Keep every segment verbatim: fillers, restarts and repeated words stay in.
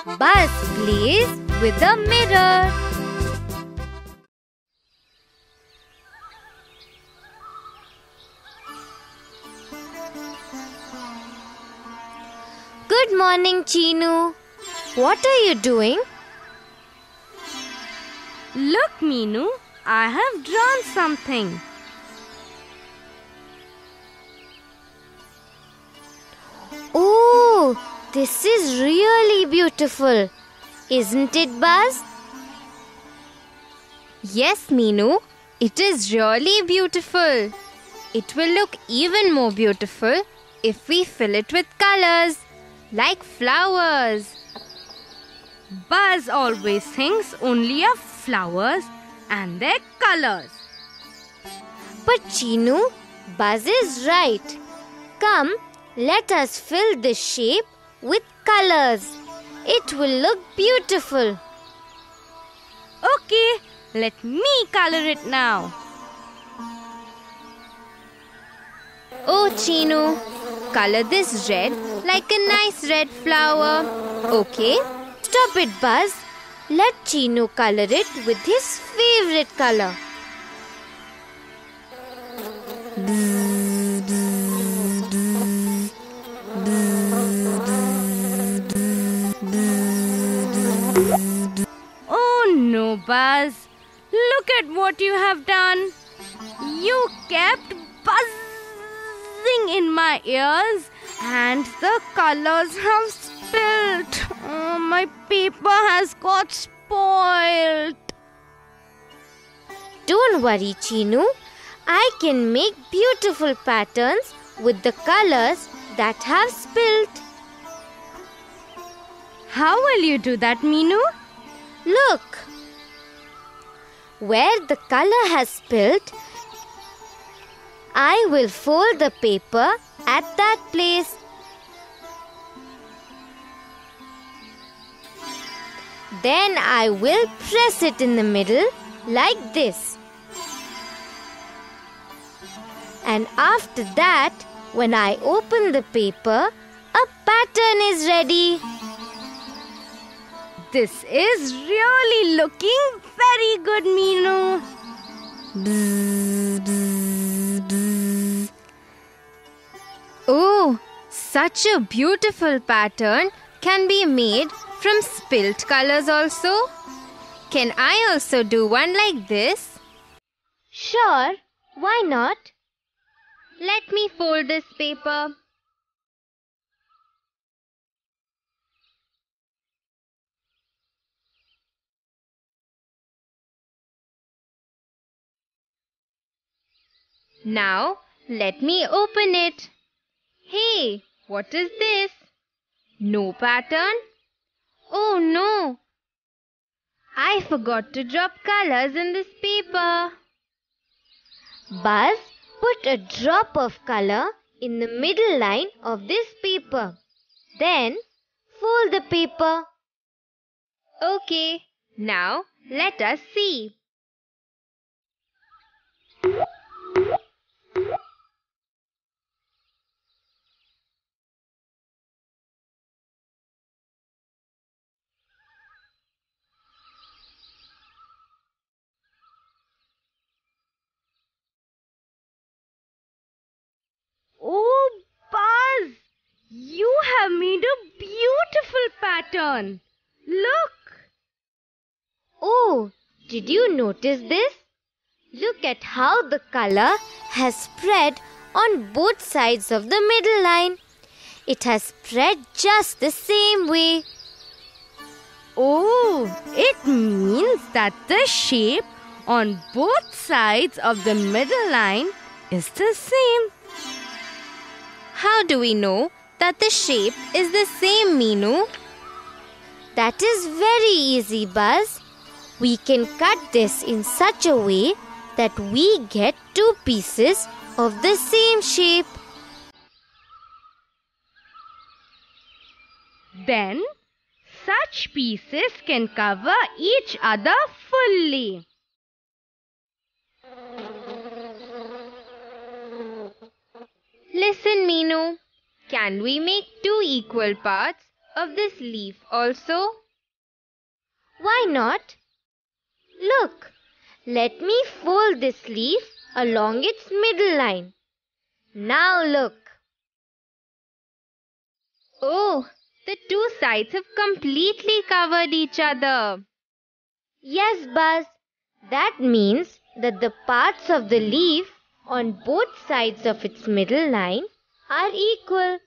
Buzz plays with a mirror. Good morning, Chinu. What are you doing? Look, Meenu, I have drawn something. Oh, this is really beautiful. Isn't it, Buzz? Yes, Meenu, it is really beautiful. It will look even more beautiful if we fill it with colors, like flowers. Buzz always thinks only of flowers and their colors. But Chinu, Buzz is right. Come, let us fill this shape with colors. It will look beautiful. Okay, let me color it now. Oh, Chinu, color this red like a nice red flower. Okay, stop it, Buzz. Let Chinu color it with his favorite color. Oh no, Buzz. Look at what you have done. You kept buzzing in my ears and the colors have spilled. Oh, my paper has got spoiled. Don't worry, Chinu. I can make beautiful patterns with the colors that have spilled. How will you do that, Meenu? Look. Where the color has spilled, I will fold the paper at that place. Then I will press it in the middle like this. And after that, when I open the paper, a pattern is ready. This is really looking very good, Meenu. Oh, such a beautiful pattern can be made from spilt colors also. Can I also do one like this? Sure, why not? Let me fold this paper. Now, let me open it. Hey, what is this? No pattern? Oh no! I forgot to drop colors in this paper. Buzz, put a drop of color in the middle line of this paper. Then, fold the paper. Okay, now let us see. Oh, Buzz! You have made a beautiful pattern. Look! Oh, did you notice this? Look at how the color has spread on both sides of the middle line. It has spread just the same way. Oh, it means that the shape on both sides of the middle line is the same. How do we know that the shape is the same, Meenu? That is very easy, Buzz. We can cut this in such a way that we get two pieces of the same shape. Then, such pieces can cover each other fully. Listen, Meenu. Can we make two equal parts of this leaf also? Why not? Look, let me fold this leaf along its middle line. Now look. Oh, the two sides have completely covered each other. Yes, Buzz. That means that the parts of the leaf on both sides of its middle line are equal.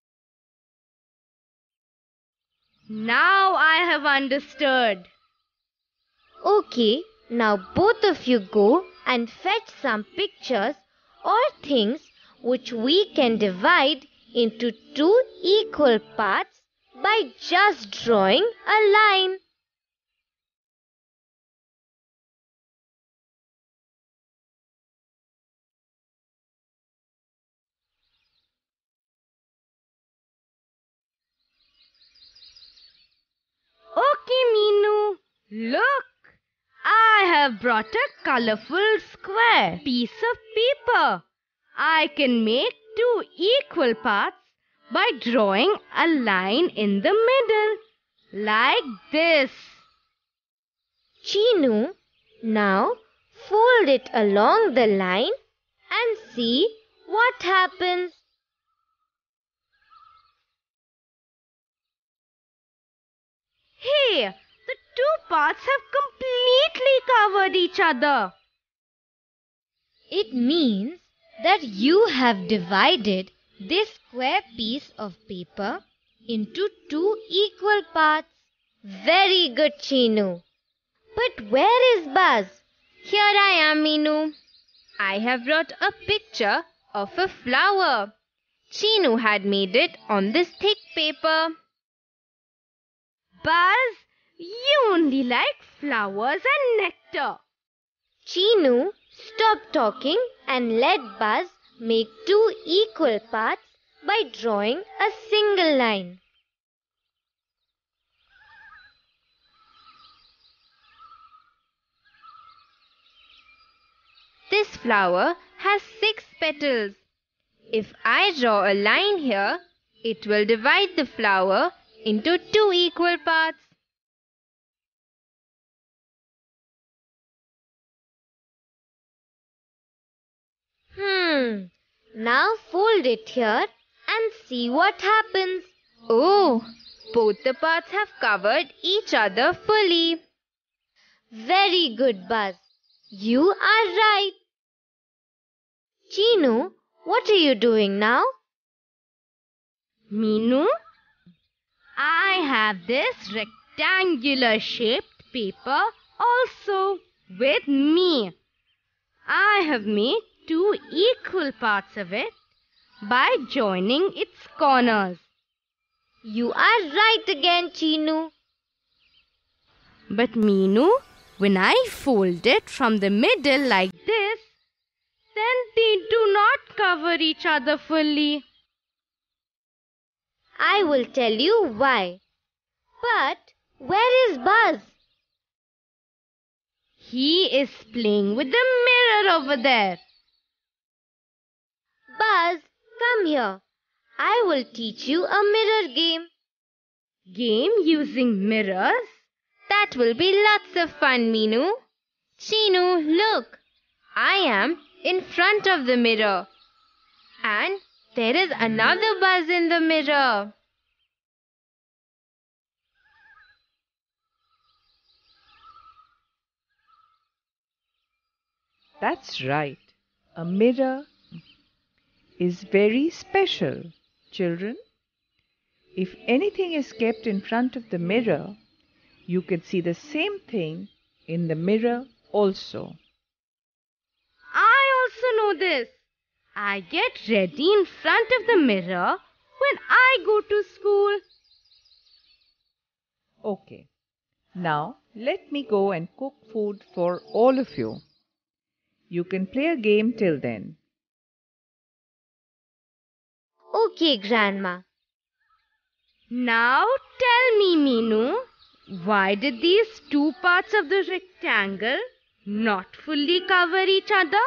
Now I have understood. Okay, now both of you go and fetch some pictures or things which we can divide into two equal parts by just drawing a line. Okay, Meenu. Look, I have brought a colorful square piece of paper. I can make two equal parts by drawing a line in the middle, like this. Chinu, now fold it along the line and see what happens. Hey, the two parts have completely covered each other. It means that you have divided this square piece of paper into two equal parts. Very good, Chinu. But where is Buzz? Here I am, Meenu. I have brought a picture of a flower. Chinu had made it on this thick paper. Buzz, you only like flowers and nectar. Chinu, stop talking and let Buzz make two equal parts by drawing a single line. This flower has six petals. If I draw a line here, it will divide the flower into two equal parts. Hmm, now fold it here and see what happens. Oh, both the parts have covered each other fully. Very good, Buzz. You are right. Chinu, what are you doing now? Meenu, I have this rectangular shaped paper also with me. I have made two equal parts of it by joining its corners. You are right again, Chinu. But Meenu, when I fold it from the middle like this, then they do not cover each other fully. I will tell you why. But where is Buzz? He is playing with the mirror over there. Buzz, come here. I will teach you a mirror game. Game using mirrors? That will be lots of fun, Meenu. Chinu, look. I am in front of the mirror. And there is another Buzz in the mirror. That's right. A mirror is very special, children. If anything is kept in front of the mirror, you can see the same thing in the mirror also. I also know this. I get ready in front of the mirror when I go to school. Okay. Now let me go and cook food for all of you. You can play a game till then. Okay, Grandma. Now tell me, Meenu, why did these two parts of the rectangle not fully cover each other?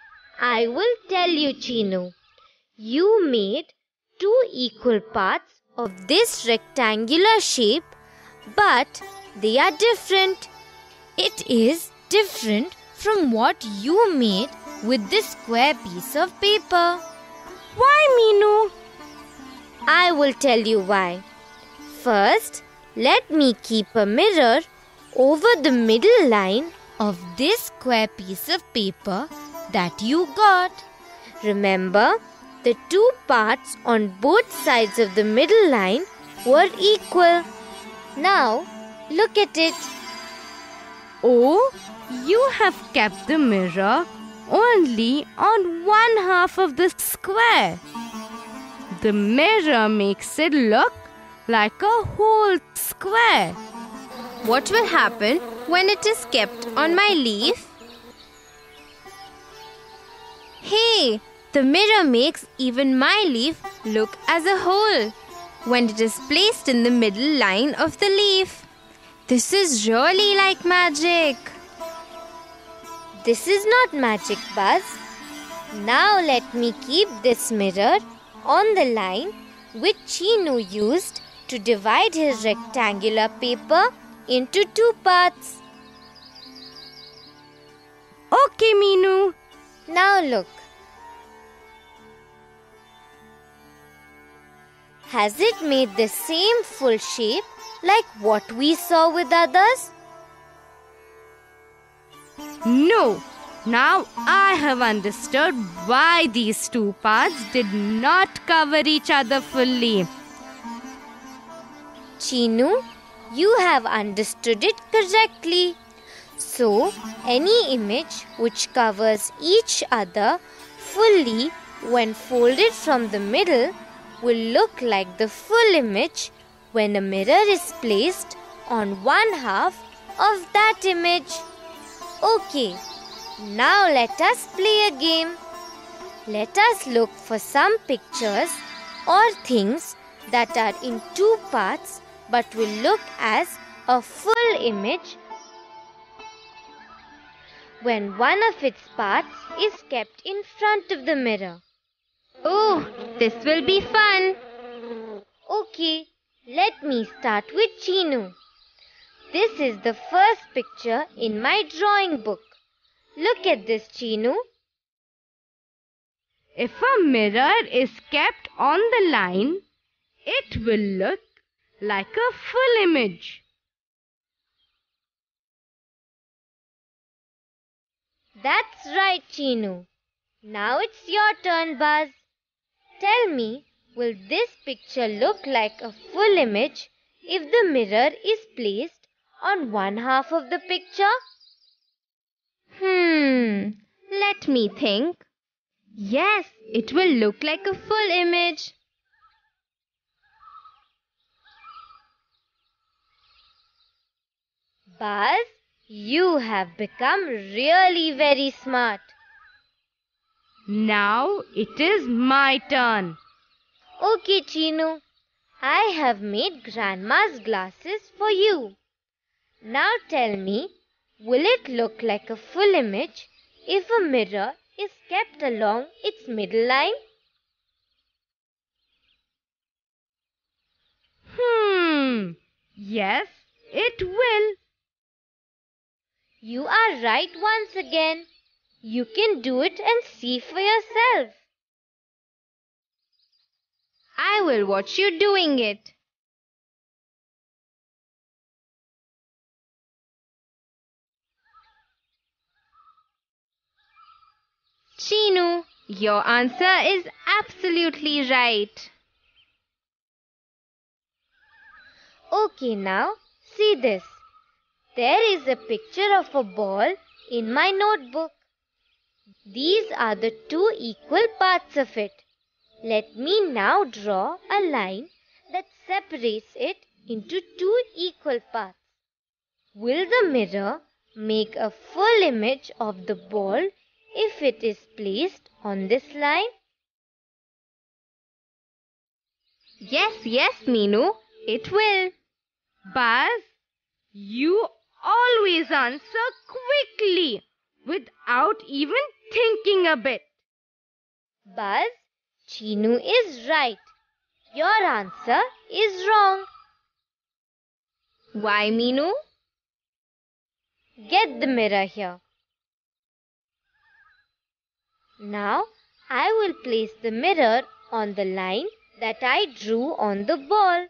I will tell you, Chinu. You made two equal parts of this rectangular shape, but they are different. It is different from what you made with this square piece of paper. Why, Meenu? I will tell you why. First, let me keep a mirror over the middle line of this square piece of paper that you got. Remember, the two parts on both sides of the middle line were equal. Now, look at it. Oh, you have kept the mirror only on one half of the square. The mirror makes it look like a whole square. What will happen when it is kept on my leaf? Hey, the mirror makes even my leaf look as a whole when it is placed in the middle line of the leaf. This is really like magic. This is not magic, Buzz. Now let me keep this mirror on the line which Cheenu used to divide his rectangular paper into two parts. Okay, Meenu. Now look. Has it made the same full shape like what we saw with others? No. Now I have understood why these two parts did not cover each other fully. Cheenu, you have understood it correctly. So, any image which covers each other fully when folded from the middle will look like the full image when a mirror is placed on one half of that image. Okay, now let us play a game. Let us look for some pictures or things that are in two parts but will look as a full image when one of its parts is kept in front of the mirror. Oh, this will be fun. Okay, let me start with Cheenu. This is the first picture in my drawing book. Look at this, Cheenu. If a mirror is kept on the line, it will look like a full image. That's right, Cheenu. Now it's your turn, Buzz. Tell me, will this picture look like a full image if the mirror is placed on one half of the picture? Hmm, let me think. Yes, it will look like a full image. Buzz, you have become really very smart. Now it is my turn. Okay, Cheenu. I have made Grandma's glasses for you. Now tell me, will it look like a full image if a mirror is kept along its middle line? Hmm, yes, it will. You are right once again. You can do it and see for yourself. I will watch you doing it. Cheenu, your answer is absolutely right. Okay, now see this. There is a picture of a ball in my notebook. These are the two equal parts of it. Let me now draw a line that separates it into two equal parts. Will the mirror make a full image of the ball if it is placed on this line? Yes, yes, Meenu, it will. Buzz, you always answer quickly without even thinking a bit. Buzz, Cheenu is right. Your answer is wrong. Why, Meenu? Get the mirror here. Now I will place the mirror on the line that I drew on the ball.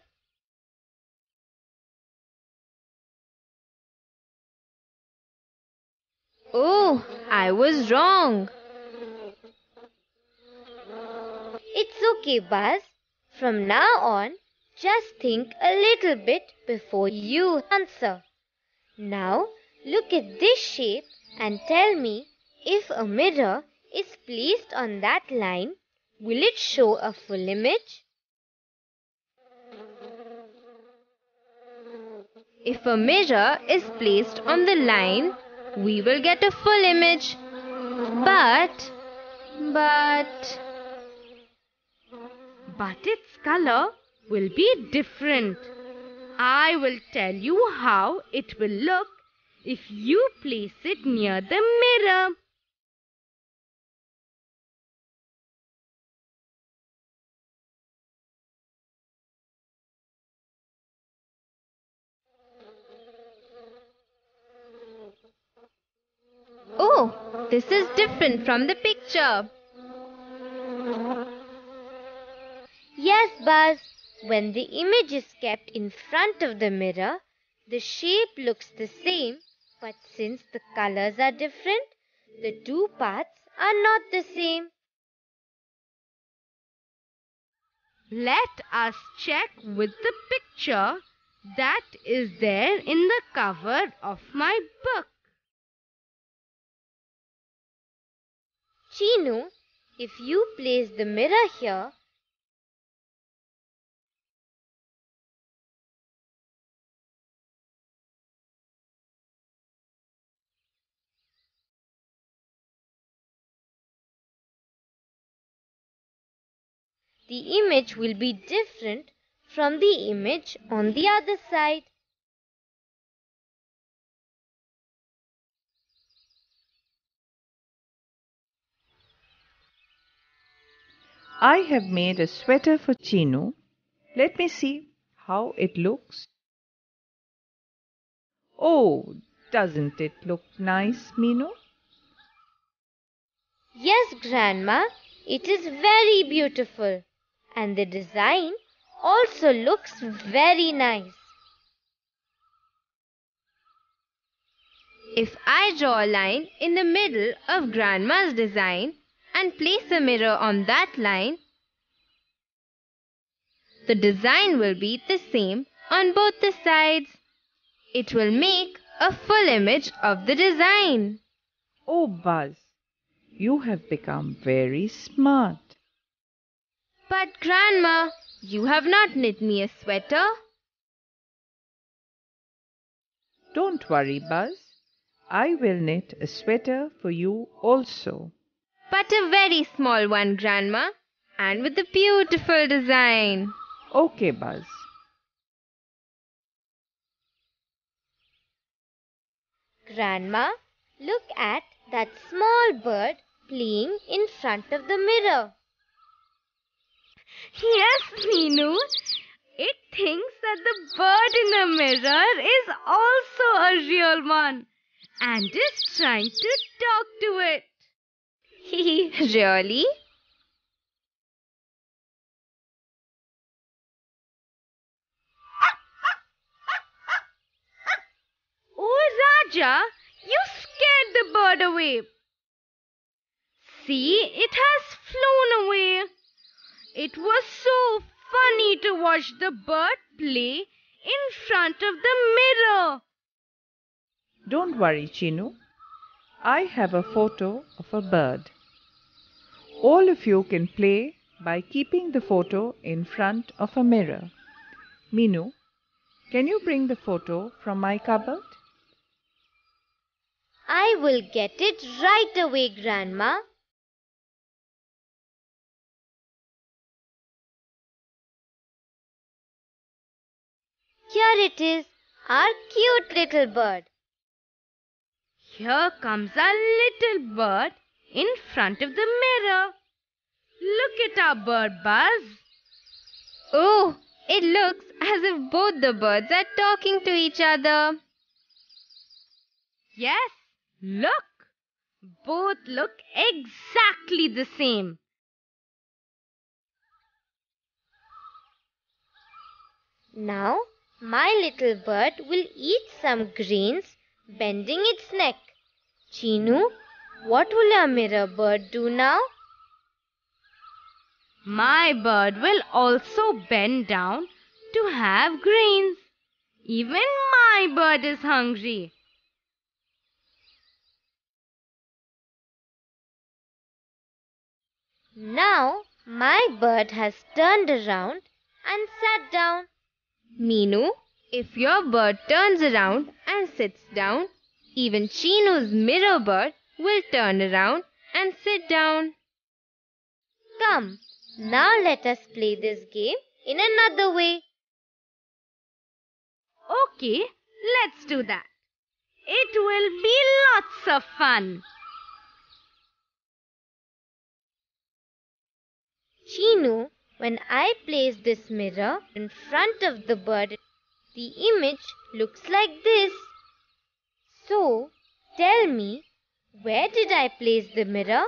Oh, I was wrong. It's okay, Buzz. From now on, just think a little bit before you answer. Now, look at this shape and tell me, if a mirror is placed on that line, will it show a full image? If a mirror is placed on the line, we will get a full image. But, but, but its color will be different. I will tell you how it will look if you place it near the mirror. oh, this is different from the picture. Yes, Buzz. When the image is kept in front of the mirror, the shape looks the same, but since the colors are different, the two parts are not the same. Let us check with the picture that is there in the cover of my book. Chinu, if you place the mirror here, the image will be different from the image on the other side. I have made a sweater for Chinu. Let me see how it looks. Oh, doesn't it look nice, Meenu? Yes, Grandma, it is very beautiful, and the design also looks very nice. If I draw a line in the middle of Grandma's design and place a mirror on that line, the design will be the same on both the sides. It will make a full image of the design. Oh, Buzz, you have become very smart. But Grandma, you have not knit me a sweater. Don't worry, Buzz. I will knit a sweater for you also. But a very small one, Grandma, and with a beautiful design. Okay, Buzz. Grandma, look at that small bird playing in front of the mirror. Yes, Meenu. It thinks that the bird in the mirror is also a real one and is trying to talk to it. Really? Oh, Raja, you scared the bird away. See, it has flown away. It was so funny to watch the bird play in front of the mirror. Don't worry, Chinu. I have a photo of a bird. All of you can play by keeping the photo in front of a mirror. Meenu, can you bring the photo from my cupboard? I will get it right away, Grandma. Here it is, our cute little bird. Here comes our little bird in front of the mirror. Look at our bird, Buzz. Oh, it looks as if both the birds are talking to each other. Yes, look. Both look exactly the same. Now, my little bird will eat some grains, bending its neck. Chinu, what will your mirror bird do now? My bird will also bend down to have grains. Even my bird is hungry. Now, my bird has turned around and sat down. Meenu, if your bird turns around and sits down, even Chinu's mirror bird will turn around and sit down. Come, now let us play this game in another way. Okay, let's do that. It will be lots of fun. Chinu, when I place this mirror in front of the bird, the image looks like this. So, tell me, where did I place the mirror?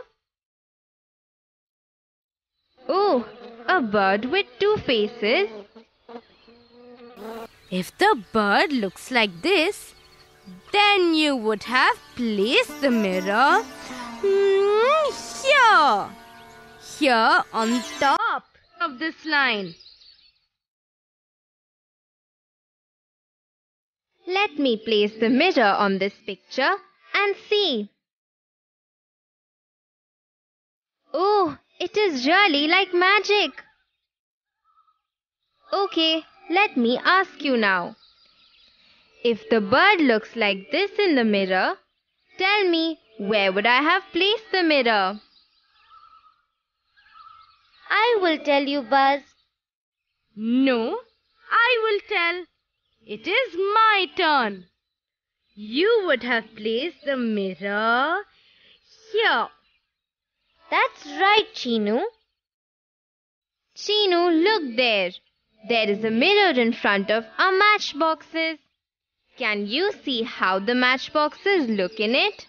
Oh, a bird with two faces. If the bird looks like this, then you would have placed the mirror mm, here. Here on top of this line. Let me place the mirror on this picture and see. Oh, it is really like magic. Okay, let me ask you now. If the bird looks like this in the mirror, tell me, where would I have placed the mirror? I will tell you, Buzz. No, I will tell. It is my turn. You would have placed the mirror here. That's right, Chinu. Chinu, look there. There is a mirror in front of our matchboxes. Can you see how the matchboxes look in it?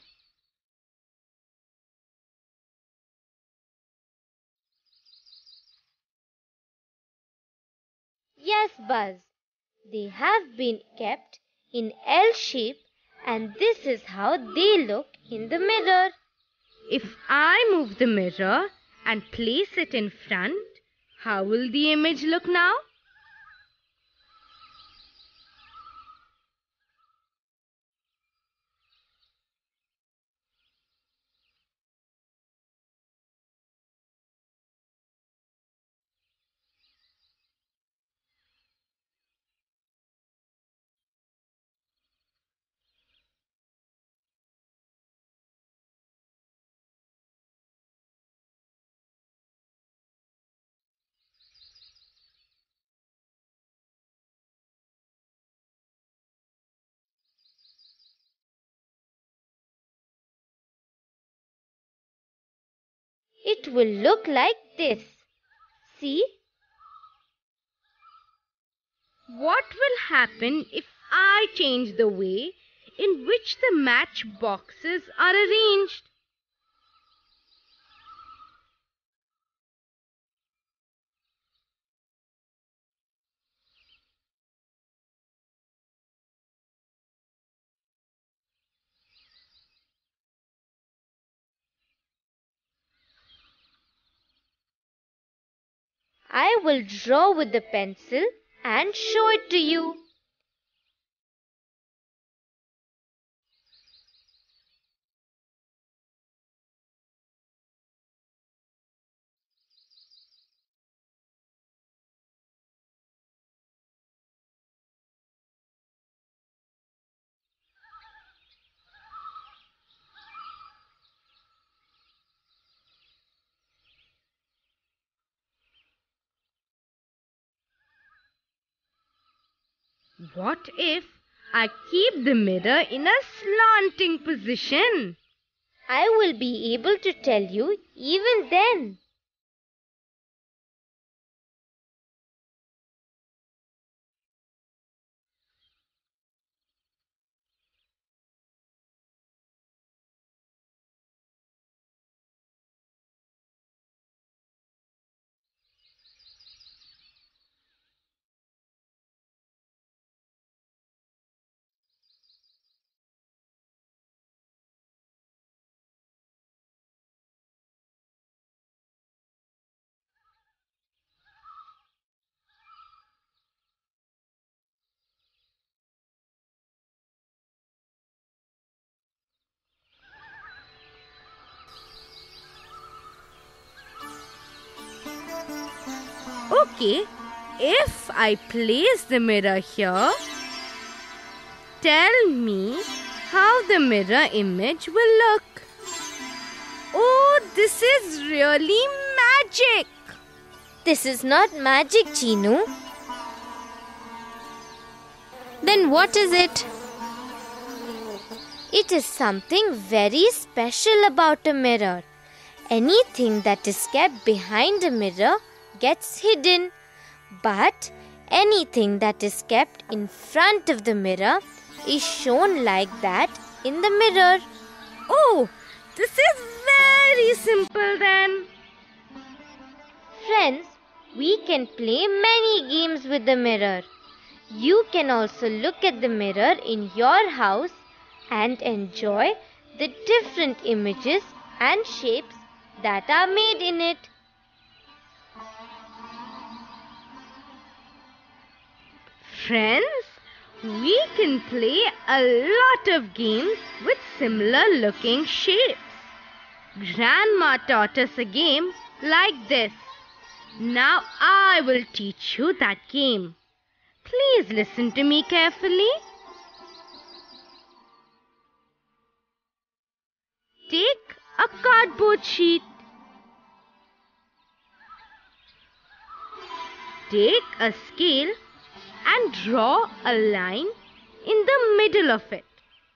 Yes, Buzz. They have been kept in L shape, and this is how they look in the mirror. If I move the mirror and place it in front, how will the image look now? It will look like this. See? What will happen if I change the way in which the matchboxes are arranged? I will draw with the pencil and show it to you. What if I keep the mirror in a slanting position? I will be able to tell you even then. Okay, if I place the mirror here, tell me how the mirror image will look. Oh, this is really magic! This is not magic, Chinu. Then what is it? It is something very special about a mirror. Anything that is kept behind a mirror gets hidden. But anything that is kept in front of the mirror is shown like that in the mirror. Oh, this is very simple then. Friends, we can play many games with the mirror. You can also look at the mirror in your house and enjoy the different images and shapes that are made in it. Friends, we can play a lot of games with similar looking shapes. Grandma taught us a game like this. Now I will teach you that game. Please listen to me carefully. Take a cardboard sheet. Take a scale and draw a line in the middle of it.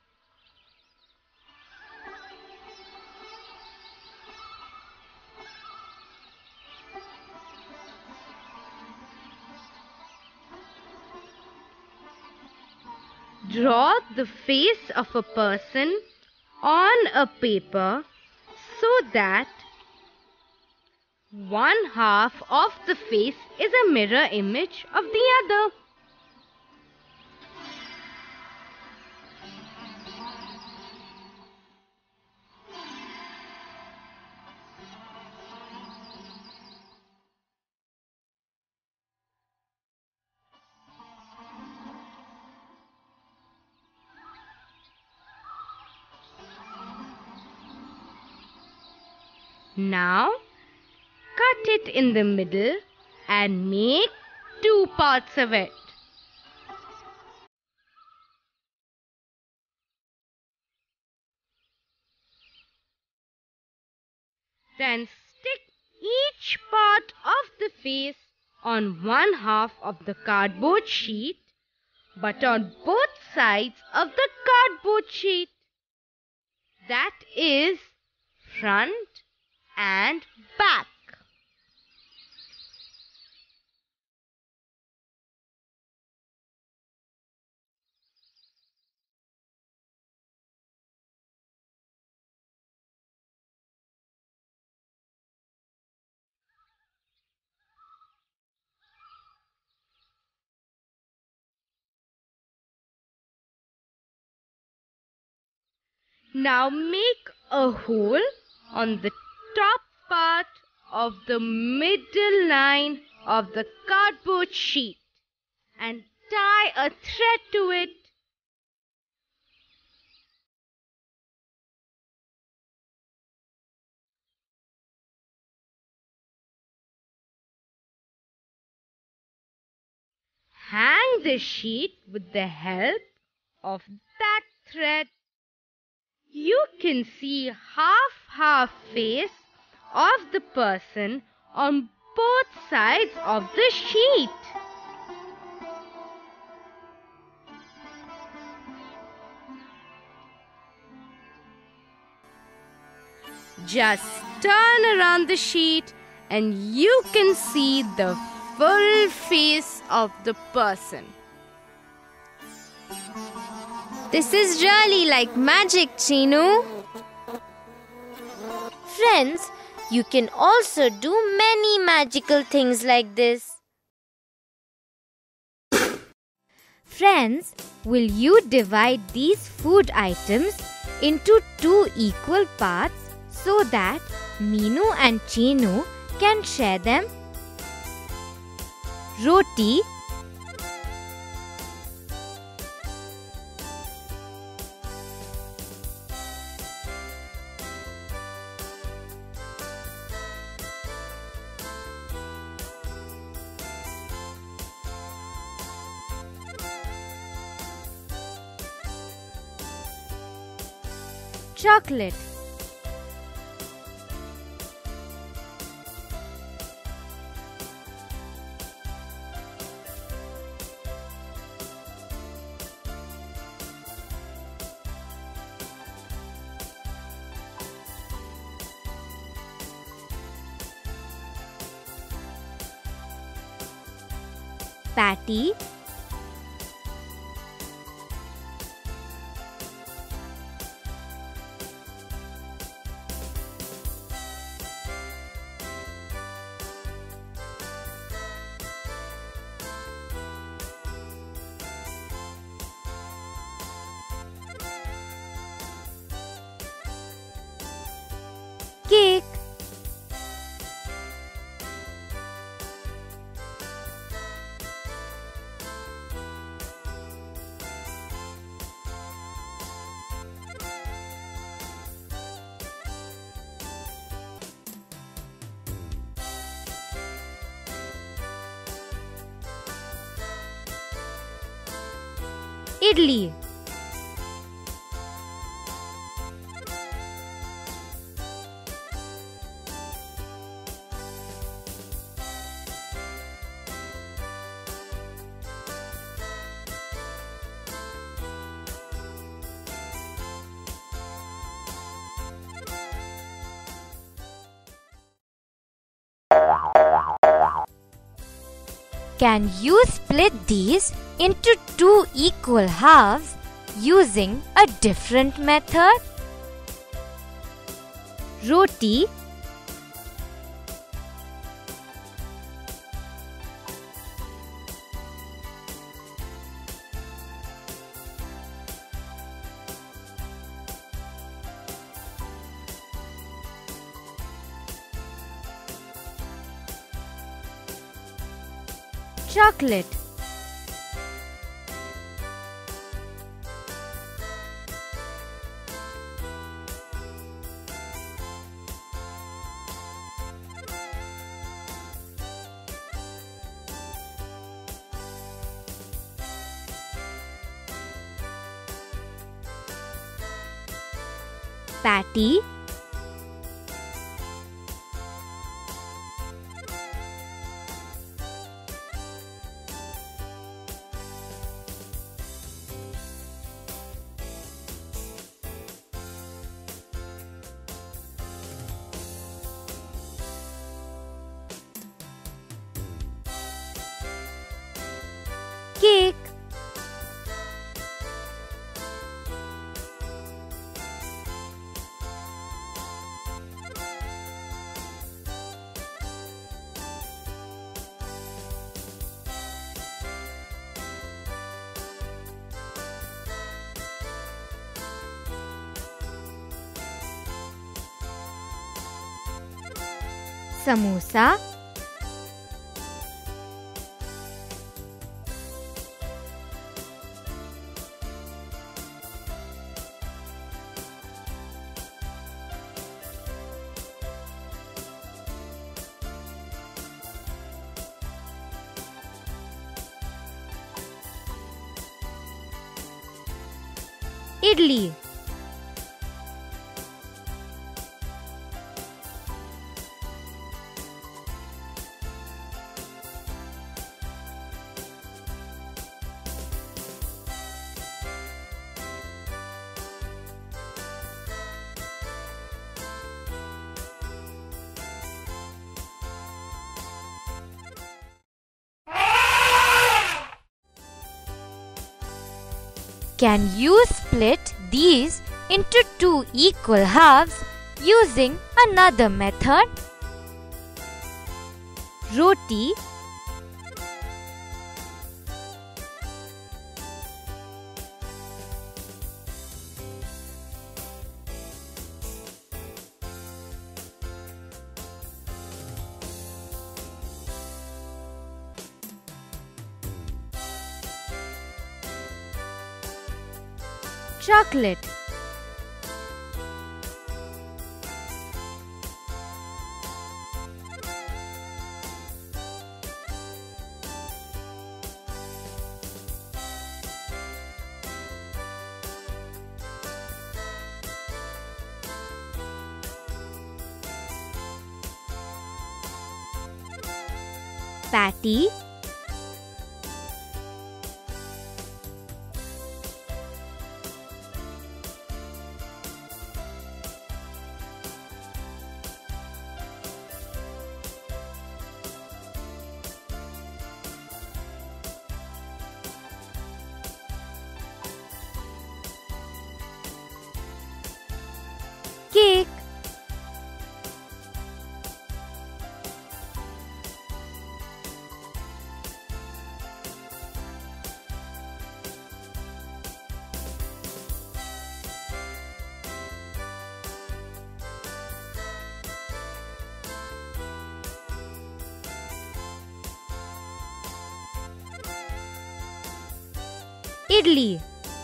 Draw the face of a person on a paper so that one half of the face is a mirror image of the other. Now, cut it in the middle and make two parts of it. Then stick each part of the face on one half of the cardboard sheet, but on both sides of the cardboard sheet. That is front and back. Now make a hole on the top part of the middle line of the cardboard sheet and tie a thread to it. Hang the sheet with the help of that thread. You can see half-half face of the person on both sides of the sheet. Just turn around the sheet and you can see the full face of the person. This is really like magic, Chinu. Friends, you can also do many magical things like this. Friends, will you divide these food items into two equal parts so that Meenu and Chinu can share them? Roti, chocolate, patty, cake, idli, Can you split these into two equal halves using a different method? roti, chocolate, patty, cake, samosa, idli, Can you split these into two equal halves using another method? roti, chocolate, Patty. Cake. Idli.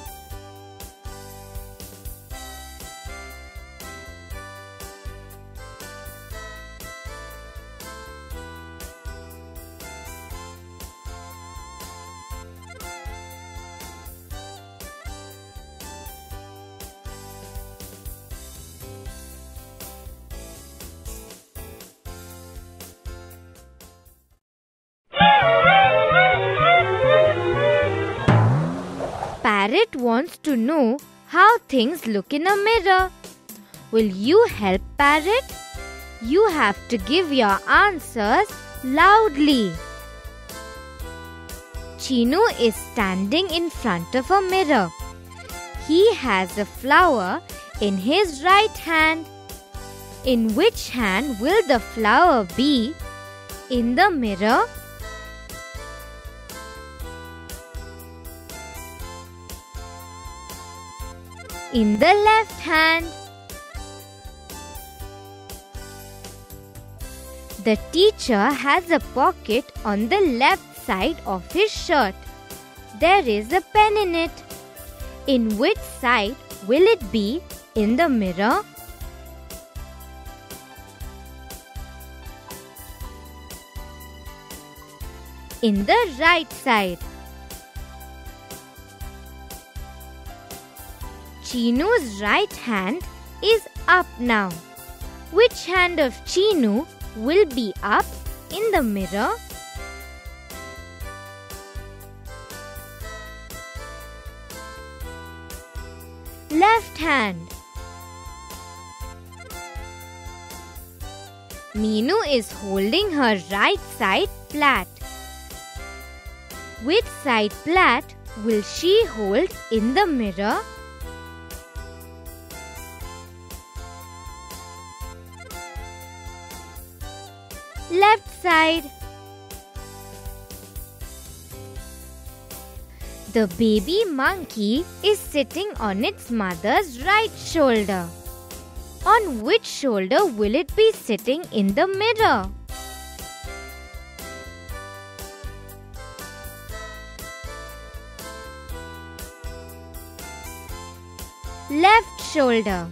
Parrot wants to know how things look in a mirror. Will you help, Parrot? You have to give your answers loudly. Chinu is standing in front of a mirror. He has a flower in his right hand. In which hand will the flower be? In the mirror? In the left hand. The teacher has a pocket on the left side of his shirt. There is a pen in it. In which side will it be? In the mirror? In the right side. Chinu's right hand is up now. Which hand of Chinu will be up in the mirror? Left hand. Meenu is holding her right side flat. Which side flat will she hold in the mirror? Left side. The baby monkey is sitting on its mother's right shoulder. On which shoulder will it be sitting in the mirror? Left shoulder.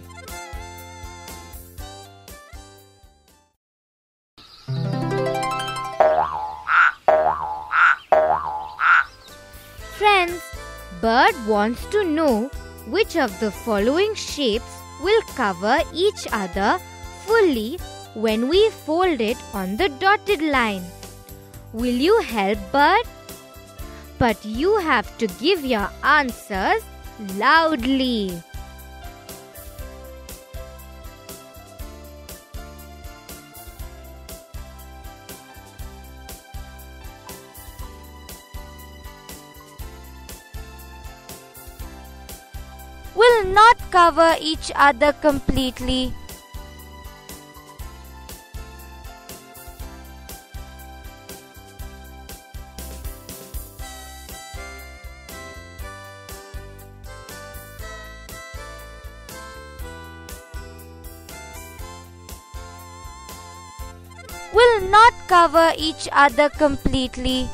Friends, Bird wants to know which of the following shapes will cover each other fully when we fold it on the dotted line. Will you help, Bird? But you have to give your answers loudly. Will not cover each other completely. Will not cover each other completely.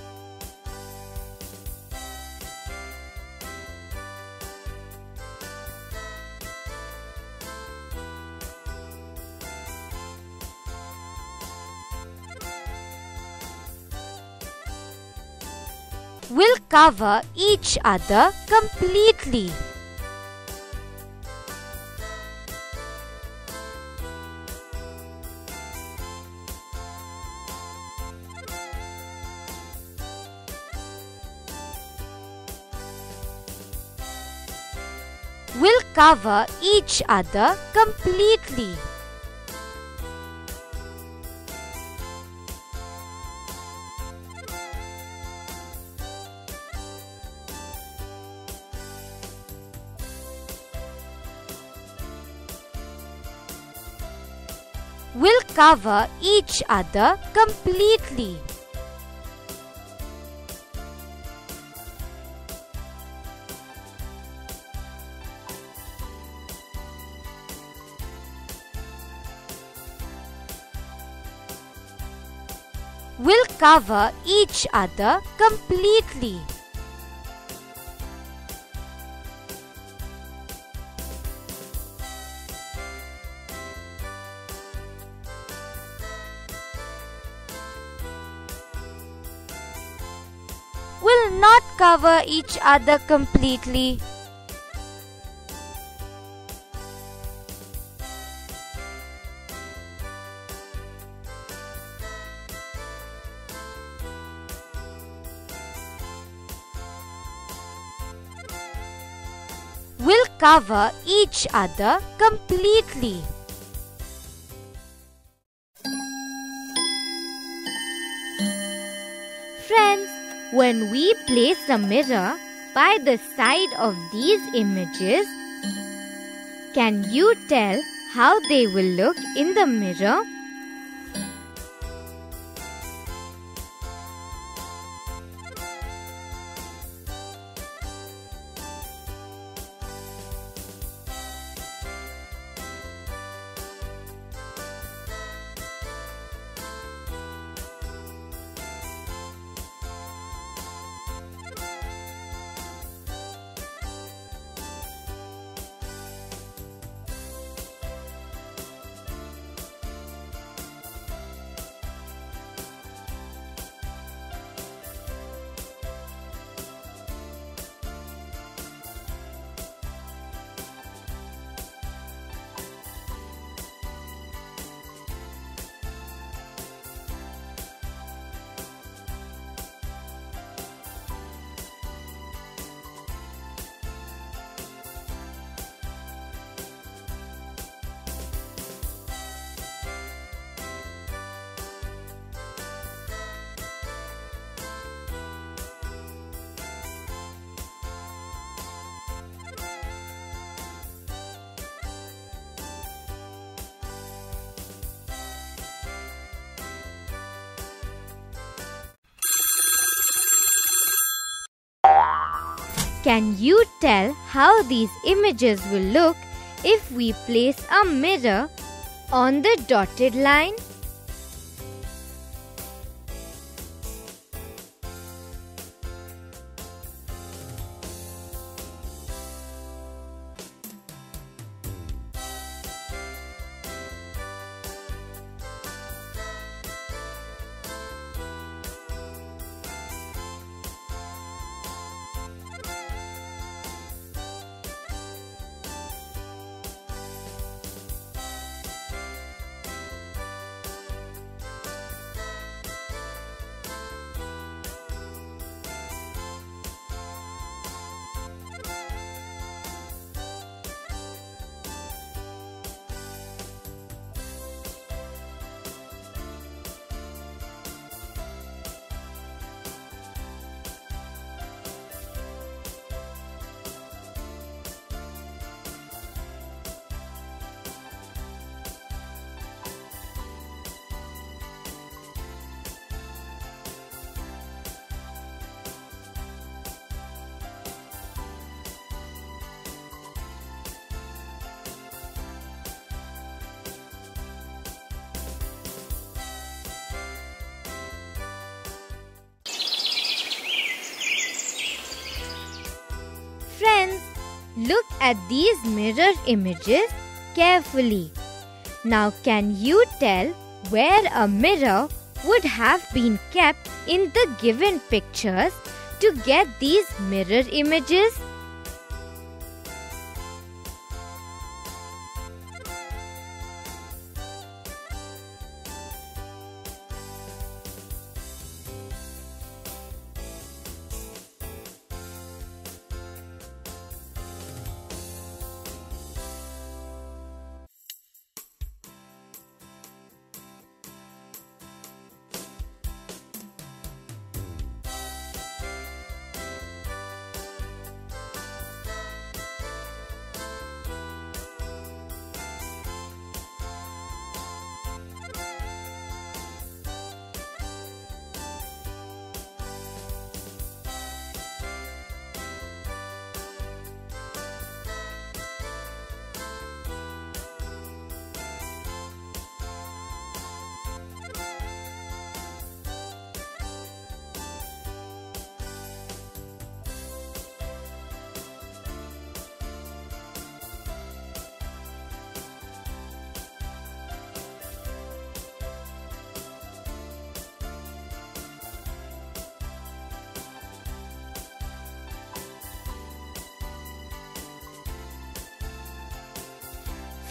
Will cover each other completely. will cover each other completely. Will cover each other completely. Will cover each other completely. Will not cover each other completely. Will cover each other completely. Friends, when we place a mirror by the side of these images, can you tell how they will look in the mirror? Can you tell how these images will look if we place a mirror on the dotted line? Friends, look at these mirror images carefully. Now can you tell where a mirror would have been kept in the given pictures to get these mirror images?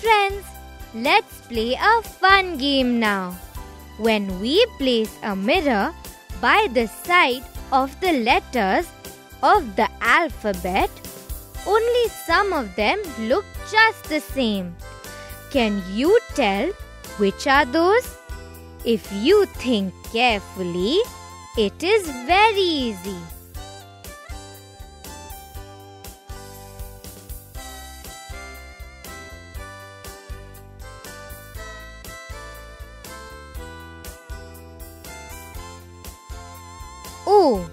Friends, let's play a fun game now. When we place a mirror by the side of the letters of the alphabet, only some of them look just the same. Can you tell which are those? If you think carefully, it is very easy. O.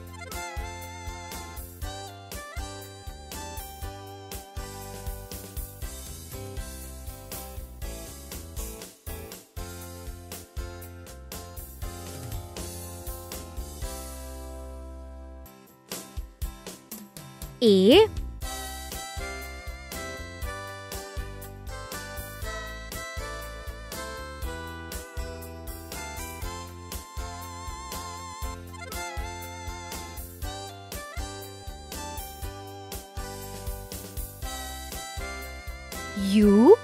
A. U.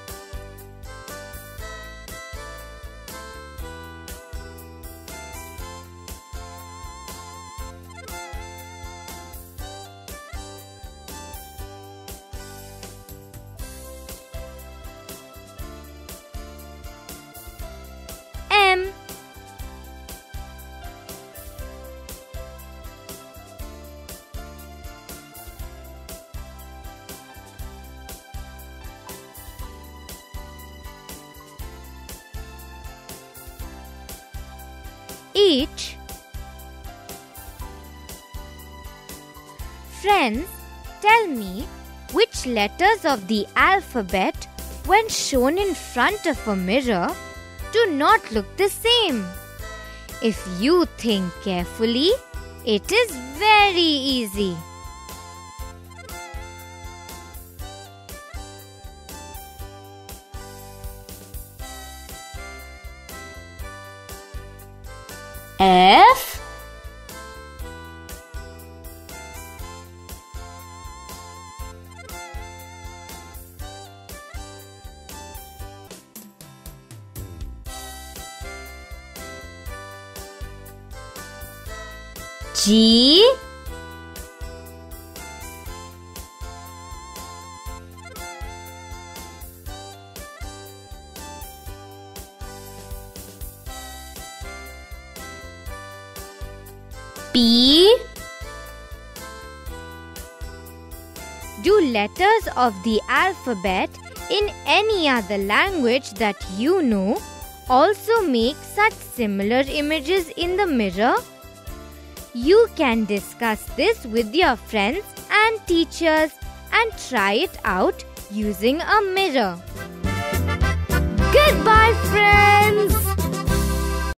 M. H. Friends, tell me which letters of the alphabet, when shown in front of a mirror, do not look the same. If you think carefully, it is very easy. F. G. P. Do letters of the alphabet in any other language that you know also make such similar images in the mirror? You can discuss this with your friends and teachers and try it out using a mirror. Goodbye, friends!